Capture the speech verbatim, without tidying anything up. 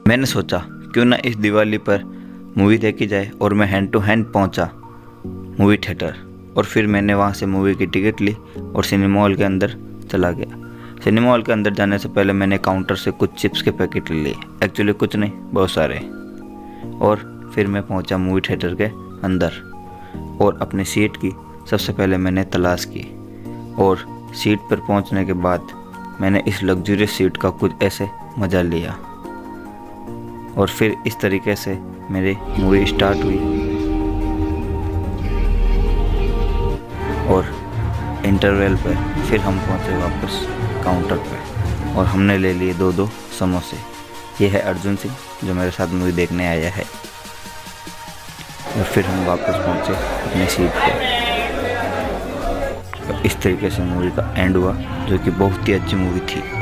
मैंने सोचा क्यों ना इस दिवाली पर मूवी देखी जाए और मैं हैंड टू हैंड पहुंचा मूवी थिएटर। और फिर मैंने वहां से मूवी की टिकट ली और सिनेमा हॉल के अंदर चला गया। सिनेमा हॉल के अंदर जाने से पहले मैंने काउंटर से कुछ चिप्स के पैकेट ले लिए, एक्चुअली कुछ नहीं, बहुत सारे। और फिर मैं पहुंचा मूवी थिएटर के अंदर और अपनी सीट की सबसे पहले मैंने तलाश की। और सीट पर पहुंचने के बाद मैंने इस लग्जरियस सीट का कुछ ऐसे मज़ा लिया। और फिर इस तरीके से मेरी मूवी स्टार्ट हुई और इंटरवल पर फिर हम पहुंचे वापस काउंटर पर और हमने ले लिए दो दो समोसे। ये है अर्जुन सिंह जो मेरे साथ मूवी देखने आया है। और फिर हम वापस पहुंचे अपनी सीट पर। तो इस तरीके से मूवी का एंड हुआ, जो कि बहुत ही अच्छी मूवी थी।